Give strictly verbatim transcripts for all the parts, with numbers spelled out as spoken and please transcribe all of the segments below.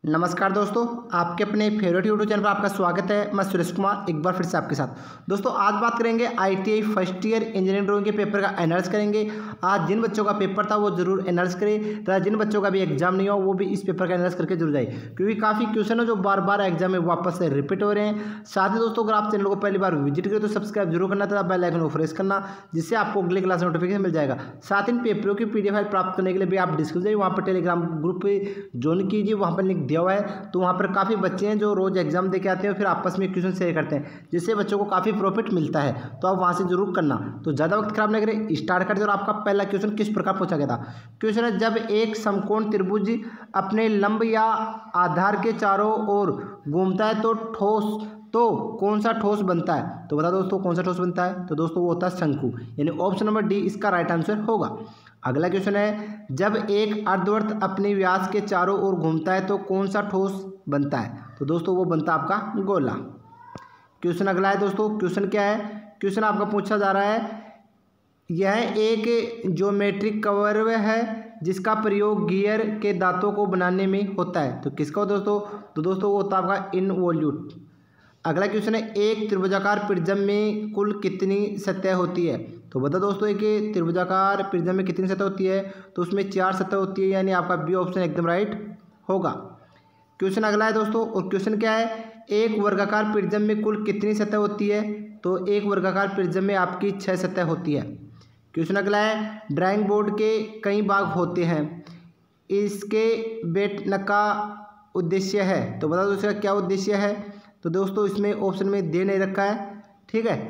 नमस्कार दोस्तों, आपके अपने फेवरेट यूट्यूब चैनल पर आपका स्वागत है। मैं सुरेश कुमार एक बार फिर से आपके साथ। दोस्तों आज बात करेंगे ITI first year engineering drawing के पेपर का एनालिसिस करेंगे। आज जिन बच्चों का पेपर था वो जरूर एनालिसिस करें तथा जिन बच्चों का भी एग्जाम नहीं हुआ वो भी इस पेपर का एनालिसिस करके जरूर जाए, क्योंकि काफ़ी क्वेश्चन है जो बार बार एग्जाम में वापस से रिपीट हो रहे हैं। साथ ही दोस्तों अगर आप चैनल को पहली बार विजिट करें तो सब्सक्राइब जरूर करना तथा बेल आइकन को प्रेस करना, जिससे आपको अगले क्लास नोटिफिकेशन मिल जाएगा। साथ ही इन पेपरों की पीडीएफ फाइल प्राप्त करने के लिए भी आप डिस्क्रिप्शन जाइए, वहाँ पर टेलीग्राम ग्रुप ज्वाइन कीजिए, वहाँ पर लिंक दिया हुआ है। तो वहाँ पर काफ़ी बच्चे हैं जो रोज़ एग्जाम दे के आते हैं फिर आपस में क्वेश्चन शेयर करते हैं, जिससे बच्चों को काफ़ी प्रॉफिट मिलता है। तो आप वहाँ से जरूर करना। तो ज़्यादा वक्त खराब नहीं करें, स्टार्ट करते। और आपका पहला क्वेश्चन किस प्रकार पूछा गया था? क्वेश्चन है, जब एक समकोण त्रिभुज अपने लंब या आधार के चारों ओर घूमता है तो ठोस तो कौन सा ठोस बनता है? तो बता दोस्तों कौन सा ठोस बनता है? तो दोस्तों वो होता है शंकु, यानी ऑप्शन नंबर डी इसका राइट आंसर होगा। अगला क्वेश्चन है, जब एक अर्धवर्त अपने व्यास के चारों ओर घूमता है तो कौन सा ठोस बनता है? तो दोस्तों वो बनता है आपका गोला। क्वेश्चन अगला है दोस्तों, क्वेश्चन क्या है? क्वेश्चन आपका पूछा जा रहा है, यह एक ज्योमेट्रिक कर्व है जिसका प्रयोग गियर के दांतों को बनाने में होता है। तो किसका दोस्तों? तो दोस्तों वो होता है आपका इनवॉल्यूट। अगला क्वेश्चन है, एक त्रिभुजाकार प्रिज्म में कुल कितनी सतह होती है? तो बता दोस्तों एक त्रिभुजाकार प्रिज्म में कितनी सतह होती है? तो उसमें चार सतह होती है, यानी आपका बी ऑप्शन एकदम राइट होगा। क्वेश्चन अगला है दोस्तों, और क्वेश्चन क्या है, एक वर्गाकार प्रिज्म में कुल कितनी सतह होती है? तो एक वर्गाकार प्रिज्म में आपकी छह सतह होती है। क्वेश्चन अगला है, ड्राइंग बोर्ड के कई भाग होते हैं, इसके बैठने का उद्देश्य है। तो बता दो इसका क्या उद्देश्य है? तो दोस्तों इसमें ऑप्शन में दे नहीं रखा है, ठीक है,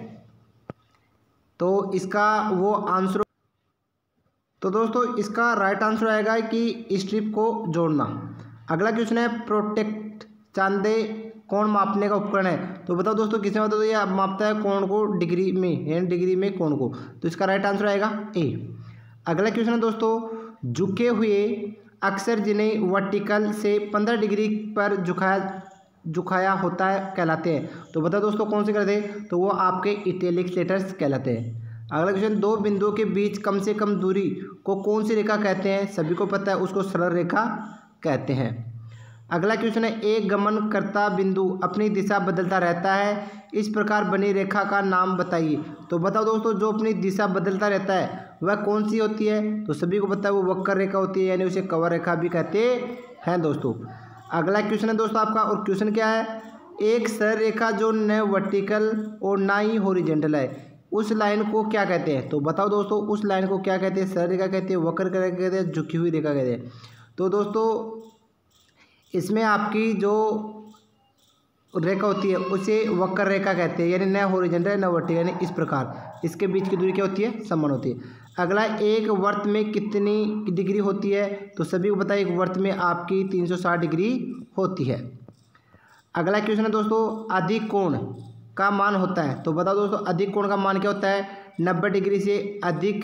तो इसका वो आंसर, तो दोस्तों इसका राइट आंसर आएगा कि स्ट्रिप को जोड़ना। अगला क्वेश्चन है, प्रोटेक्ट चांदे कोण मापने का उपकरण है। तो बताओ दोस्तों किसमें बताओ? तो ये मापता है कोण को डिग्री में, यानी डिग्री में कोण को। तो इसका राइट आंसर आएगा ए। अगला क्वेश्चन है दोस्तों, झुके हुए अक्सर जिन्हें वर्टिकल से पंद्रह डिग्री पर झुकाया झुकाया होता है कहलाते हैं। तो बताओ दोस्तों कौन से कहलाते हैं? तो वो आपके इटैलिक लेटर्स कहलाते हैं। अगला क्वेश्चन, दो बिंदुओं के बीच कम से कम दूरी को कौन सी रेखा कहते हैं? सभी को पता है, उसको सरल रेखा कहते हैं। अगला क्वेश्चन है, एक गमन करता बिंदु अपनी दिशा बदलता रहता है, इस प्रकार बनी रेखा का नाम बताइए। तो बताओ दोस्तों जो अपनी दिशा बदलता रहता है वह कौन सी होती है? तो सभी को पता है वो वक्र रेखा होती है, यानी उसे कवर रेखा भी कहते हैं दोस्तों। अगला क्वेश्चन है दोस्तों आपका, और क्वेश्चन क्या है, एक सरल रेखा जो न वर्टिकल और ना ही हॉरिजॉन्टल है, उस लाइन को क्या कहते हैं? तो बताओ दोस्तों उस लाइन को क्या कहते हैं? सरल रेखा कहते हैं, वक्र रेखा कहते हैं, झुकी हुई रेखा कहते हैं। तो दोस्तों इसमें आपकी जो रेखा होती है उसे वक्र रेखा कहते हैं, यानी न हॉरिजॉन्टल न वर्टिकल, यानी इस प्रकार इसके बीच की दूरी क्या होती है? समान होती है। अगला, एक वर्त में कितनी डिग्री होती है? तो सभी को पता है एक वर्त में आपकी तीन सौ साठ डिग्री होती है। अगला क्वेश्चन है दोस्तों, अधिक कोण का मान होता है। तो बताओ दोस्तों अधिक कोण का मान क्या होता है? नब्बे डिग्री से अधिक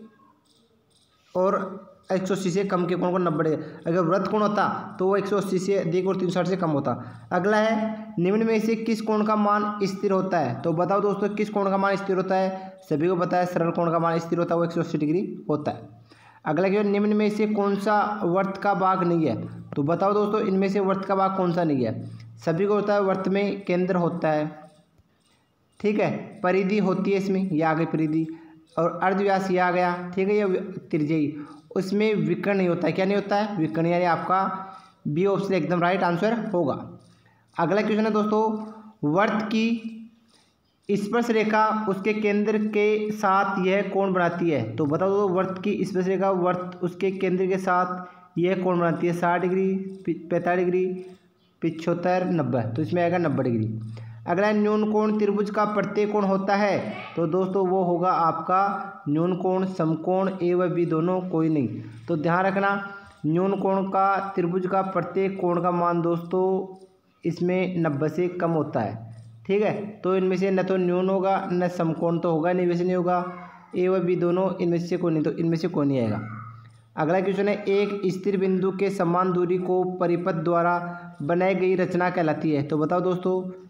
और एक सौ अस्सी से कम के कोण को नब्बे डिग्री। अगर वृत्त कोण होता तो वो एक सौ अस्सी से अधिक और तीन सौ साठ से कम होता। अगला है, निम्न में से किस कोण का मान स्थिर होता है? तो बताओ दोस्तों किस कोण का मान स्थिर होता है? सभी को पता है सरल कोण का मान स्थिर होता है, वो एक सौ अस्सी डिग्री होता है। अगला क्या, निम्न में से कौन सा वर्त का भाग नहीं है? तो बताओ दोस्तों इनमें से वर्त का भाग कौन सा नहीं है? सभी को होता है वर्त में केंद्र होता है, ठीक है, परिधि होती है इसमें, ये आ गई परिधि, और अर्धव्यास ये आ गया, ठीक है, ये त्रिज्यी, उसमें विकर्ण नहीं होता है। क्या नहीं होता है? विकर्ण, यानी आपका बी ऑप्शन एकदम राइट आंसर होगा। अगला क्वेश्चन है दोस्तों, वर्त की स्पर्श रेखा उसके केंद्र के साथ यह कोण बनाती है। तो बताओ दो वर्त की स्पर्श रेखा वर्त उसके केंद्र के साथ यह कोण बनाती है, साठ डिग्री, पैंतालीस डिग्री, पिछहत्तर, नब्बे। तो इसमें आएगा नब्बे डिग्री। अगला, न्यून कोण त्रिभुज का प्रत्येक कोण होता है। तो दोस्तों वो होगा आपका न्यून कोण, समकोण, ए व बी दोनों, कोई नहीं। तो ध्यान रखना, न्यून कोण का त्रिभुज का प्रत्येक कोण का मान दोस्तों इसमें नब्बे से कम होता है, ठीक है। तो इनमें से न तो न्यून होगा न समकोण तो होगा नहीं, वैसे नहीं होगा, ए व बी दोनों इनमें से कोई नहीं, तो इनमें से कोई नहीं आएगा। अगला क्वेश्चन है, एक स्थिर बिंदु के समान दूरी को परिपथ द्वारा बनाई गई रचना कहलाती है। तो बताओ दोस्तों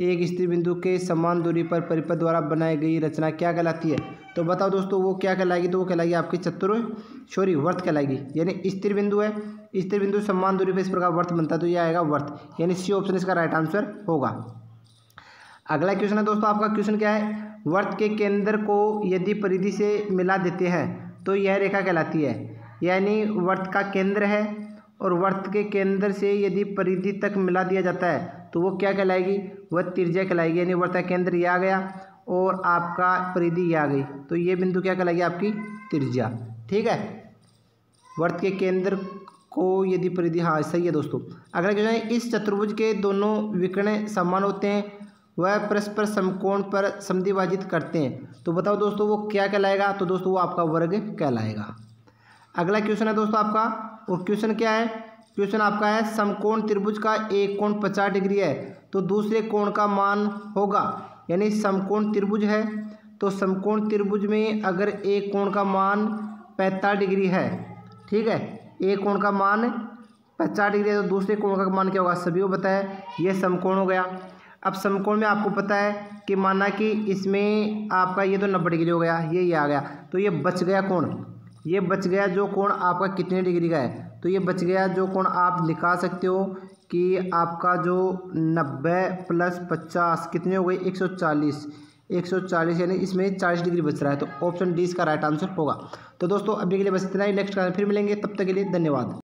एक स्थिर बिंदु के समान दूरी पर परिपथ द्वारा बनाई गई रचना क्या कहलाती है? तो बताओ दोस्तों वो क्या कहलाएगी? तो वो कहलाएगी आपकी चतुर सॉरी वर्त कहलाएगी। यानी स्थिर बिंदु है, स्थिर बिंदु समान दूरी पर इस प्रकार वर्त बनता है तो ये आएगा वर्त, यानी सी ऑप्शन इसका राइट आंसर होगा। अगला क्वेश्चन है दोस्तों, आपका क्वेश्चन क्या है? वर्त के केंद्र को यदि परिधि से मिला देते हैं तो यह रेखा कहलाती है। यानी वर्त का केंद्र है और वर्त के केंद्र से यदि परिधि तक मिला दिया जाता है तो वो क्या कहलाएगी? वह त्रिज्या कहलाएगी। यानी वर्त का केंद्र ये आ गया और आपका परिधि ये आ गई तो ये बिंदु क्या कहलाएगी? आपकी त्रिज्या। ठीक है, वर्त के केंद्र को यदि परिधि, हाँ सही है दोस्तों। अगला क्वेश्चन है, इस चतुर्भुज के दोनों विकर्ण समान होते हैं वह परस्पर समकोण पर समद्विभाजित करते हैं तो बताओ दोस्तों वो क्या कहलाएगा? तो दोस्तों वो आपका वर्ग कहलाएगा। अगला क्वेश्चन है दोस्तों आपका, और क्वेश्चन क्या है? क्वेश्चन आपका है समकोण त्रिभुज का एक कोण पचास डिग्री है तो दूसरे कोण का मान होगा। यानी समकोण त्रिभुज है तो समकोण त्रिभुज में अगर एक कोण का मान पैंतालीस डिग्री है, ठीक है, एक कोण का मान पचास डिग्री है तो दूसरे कोण का मान क्या होगा? सभी को पता है, ये समकोण हो गया। अब समकोण में आपको पता है कि माना कि इसमें आपका ये तो नब्बे डिग्री हो गया, ये ये आ गया तो ये बच गया कोण, ये बच गया जो कोण आपका कितने डिग्री का है? तो ये बच गया जो कोण आप निकाल सकते हो कि आपका जो नब्बे प्लस पचास कितने हो गए? एक सौ चालीस, एक सौ चालीस यानी इसमें चालीस डिग्री बच रहा है तो ऑप्शन डी इसका राइट आंसर होगा। तो दोस्तों अभी के लिए बस इतना ही, नेक्स्ट क्लास में फिर मिलेंगे, तब तक के लिए धन्यवाद।